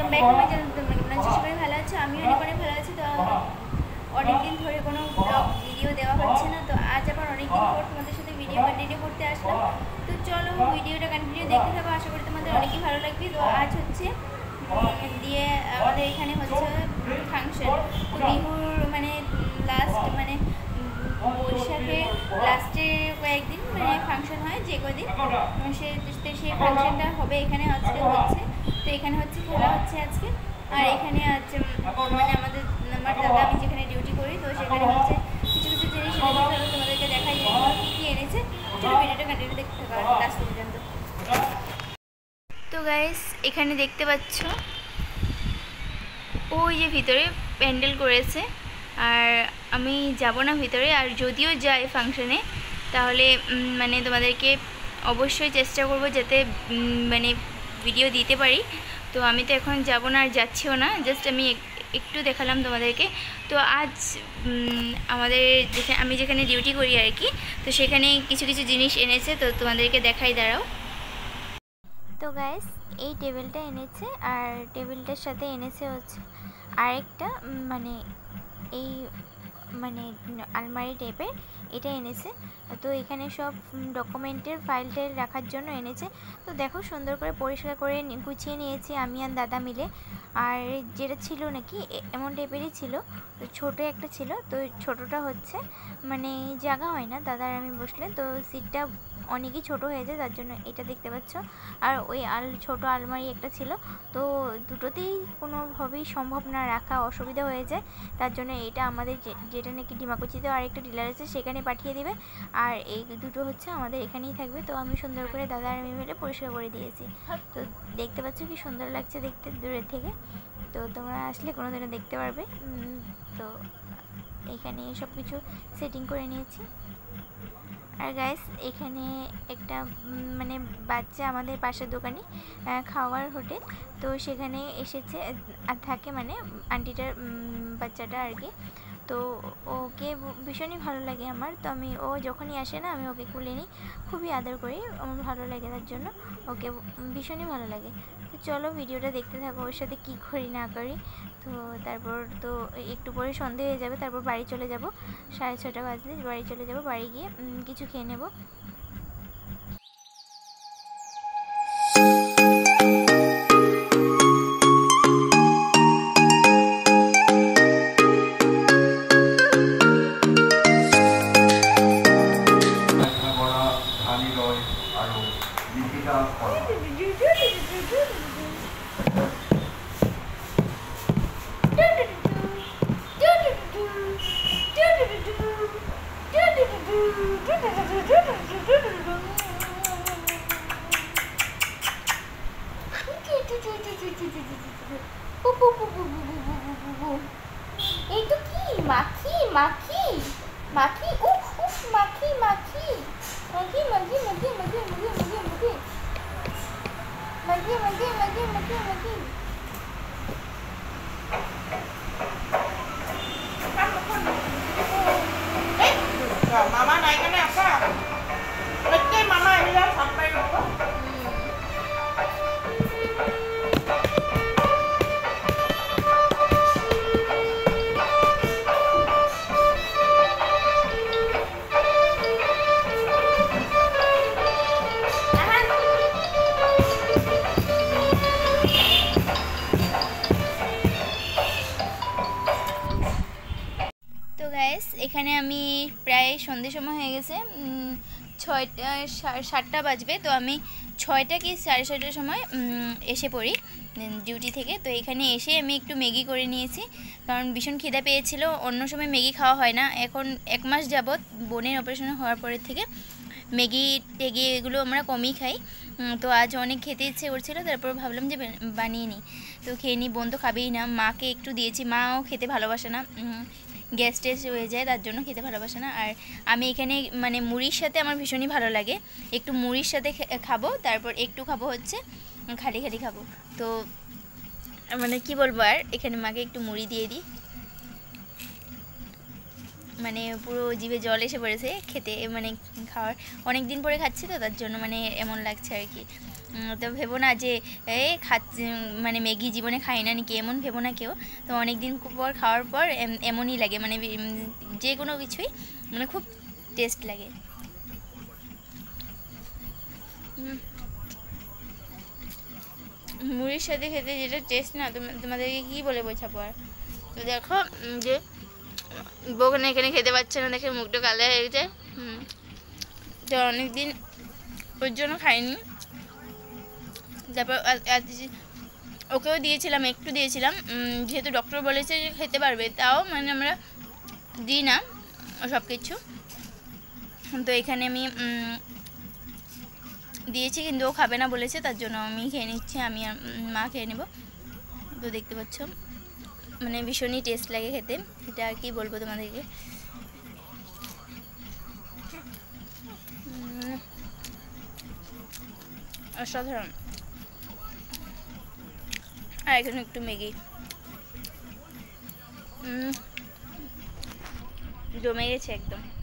Back to my channel. তোমরা কেমন আছো? সবাই ভালো আছো? আমি অনেক ভালো আছি। তো অনেকদিন ধরে কোনো ব্লগ ভিডিও দেওয়া হচ্ছে না, তো আজ আবার অনেকদিন পর তোমাদের সাথে ভিডিও কন্টিনিউ করতে আসলাম। তো চলো ভিডিওটা কন্টিনিউ দেখতে থাকো, আশা করি তোমাদের অনেকই ভালো লাগবে। তো আজ হচ্ছে দিয়ে আমাদের এখানে হচ্ছে ফাংশন। তো বিহুর মানে লাস্ট মানে বৈশাখের লাস্টের কয়েকদিন মানে ফাংশন হয়, যে কদিন সেই ফাংশনটা হবে এখানে আজকে হচ্ছে। তো এখানে হচ্ছে খেলা হচ্ছে আজকে। আর এখানে আছে মানে আমার দাদা, আমি যেখানে ডিউটি করি, তো সেখানে হচ্ছে কিছু কিছু জিনিস এনেছে, তোমাদেরকে দেখাই কী কী এনেছে। চলো ভিডিওটা কন্টিনিউ দেখতে থাকো লাস্ট পর্যন্ত। তো গাইস এখানে দেখতে পাচ্ছ ওই যে ভিতরে প্যান্ডেল করেছে, আর আমি যাব না ভিতরে। আর যদিও যাই ফাংশনে, তাহলে মানে তোমাদেরকে অবশ্যই চেষ্টা করব যাতে মানে ভিডিও দিতে পারি। তো আমি তো এখন যাব না, আর যাচ্ছিও না, জাস্ট আমি একটু দেখালাম তোমাদেরকে। তো আজ আমাদের আমি যেখানে ডিউটি করি আর কি, তো সেখানে কিছু কিছু জিনিস এনেছে, তো তোমাদেরকে দেখাই, দাঁড়াও। তো গাইস এই টেবিলটা এনেছে, আর টেবিলটার সাথে এনেছে হচ্ছে আরেকটা মানে এই মানে আলমারি টাইপের এটা এনেছে। তো এখানে সব ডকুমেন্টের ফাইল রাখার জন্য এনেছে। তো দেখো সুন্দর করে পরিষ্কার করে গুছিয়ে নিয়েছি আমি আর দাদা মিলে। আর যেটা ছিল নাকি এমন টাইপেরই ছিল, ছোট একটা ছিল। তো ছোটটা হচ্ছে মানে জায়গা হয় না দাদার আমি বসলে, তো সিটটা অনেকই ছোট হয়ে যায়, তার জন্য এটা দেখতে পাচ্ছ। আর ওই ছোট আলমারি একটা ছিল, তো দুটোতেই কোনোভাবেই সম্ভব না রাখা, অসুবিধা হয়ে যায়। তার জন্য এটা আমাদের যেটা নাকি ডিমাকুচিতে আরেকটা ডিলার আছে সেখানে পাঠিয়ে দেবে, আর এই দুটো হচ্ছে আমাদের এখানেই থাকবে। তো আমি সুন্দর করে দাদা আর আমি মিলে পরিষ্কার করে দিয়েছি। তো দেখতে পাচ্ছ কি সুন্দর লাগছে দেখতে দূরের থেকে। তো তোমরা আসলে কোনো দিনও দেখতে পারবে। তো এখানে সব কিছু সেটিং করে নিয়েছি। আর গাইস এখানে একটা মানে বাচ্চা আমাদের পাশের দোকানে খাওয়ার হোটেল, তো সেখানে এসেছে আর থাকে মানে আন্টিটার বাচ্চাটা আর কি। তো ওকে ভীষণই ভালো লাগে আমার। তো আমি ও যখনই আসে না আমি ওকে কুলে নিই, খুবই আদর করি, আমার ভালো লাগে তার জন্য, ওকে ভীষণই ভালো লাগে। তো চলো ভিডিওটা দেখতে থাকো, ওর সাথে কী করি না করি। তো তারপর তো একটু পরে সন্ধে হয়ে যাবে, তারপর বাড়ি চলে যাব, 6:30 বাজলে বাড়ি চলে যাব। বাড়ি গিয়ে কিছু খেয়ে নেব। এই তো কি মাখি মাখি মাখি, উফ উফ মাখি মাখি মাখি মাখি মাখি মাখি মাখি মাখি মাখি মাখি মাখি মাখি মাখি। Mama naikkannya apa? Oke, mama ini lah sampai apa? তো গাইস এখানে আমি প্রায় সন্ধ্যে সময় হয়ে গেছে, 7টা বাজবে। তো আমি 6টা কি 6:30টার সময় এসে পড়ি ডিউটি থেকে। তো এখানে এসে আমি একটু ম্যাগি করে নিয়েছি, কারণ ভীষণ খিদে পেয়েছিল। অন্য সময় ম্যাগি খাওয়া হয় না, এখন 1 মাস যাবৎ বোনের অপারেশন হওয়ার পরের থেকে ম্যাগি টেগি এগুলো আমরা কমই খাই। তো আজ অনেক খেতে ইচ্ছে করছিল, তারপর ভাবলাম যে বানিয়ে নিই। তো খেয়ে নিই, বোন তো খাবেই না, মাকে একটু দিয়েছি, মাও খেতে ভালোবাসে না, গ্যাস টেস্ট হয়ে যায়, তার জন্য খেতে ভালোবাসে না। আর আমি এখানে মানে মুড়ির সাথে আমার ভীষণই ভালো লাগে, একটু মুড়ির সাথে খাবো, তারপর একটু খাবো হচ্ছে খালি খালি খাবো। তো মানে কি বলবো, আর এখানে মাকে একটু মুড়ি দিয়ে দিই, মানে পুরো জিভে জল এসে পড়েছে খেতে, মানে খাওয়ার অনেক দিন পরে খাচ্ছি তো তার জন্য মানে এমন লাগছে আর কি। তো ভেবো না যে এই খাচ্ছি মানে ম্যাগি জীবনে খাই না নাকি, এমন ভেবো না কেউ। তো অনেক দিন পর খাওয়ার পর এমনই লাগে, মানে যে কোনো কিছুই মানে খুব টেস্ট লাগে। মুড়ির সাথে খেতে যেটা টেস্ট না তোমাদেরকে কী বলে বোঝাবো আর। তো দেখো যে বউখানে এখানে খেতে পারছে না, দেখে মুখটা কালো হয়ে গেছে। তো অনেকদিন ওর জন্য খাইনি। তারপর ওকেও দিয়েছিলাম, একটু দিয়েছিলাম, যেহেতু ডক্টর বলেছে যে খেতে পারবে, তাও মানে আমরা দিই না সব কিছু। তো এখানে আমি দিয়েছি, কিন্তু ও খাবে না বলেছে, তার জন্য আমি খেয়ে নিচ্ছি, আমি আর মা খেয়ে নেব। তো দেখতে পাচ্ছ মানে ভীষণই টেস্ট লাগে খেতে, এটা আর কি বলবো তোমাদেরকে। অসাধারণ। আর এখানে একটু ম্যাগি জমে গেছে একদম।